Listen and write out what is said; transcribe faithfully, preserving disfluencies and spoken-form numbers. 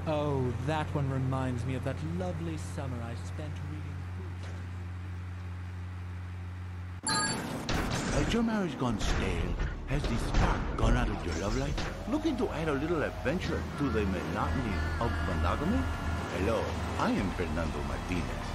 Oh, that one reminds me of that lovely summer I spent reading Proust. Has your marriage gone stale? Has the spark gone out of your love life? Looking to add a little adventure to the monotony of monogamy? Hello, I am Fernando Martinez.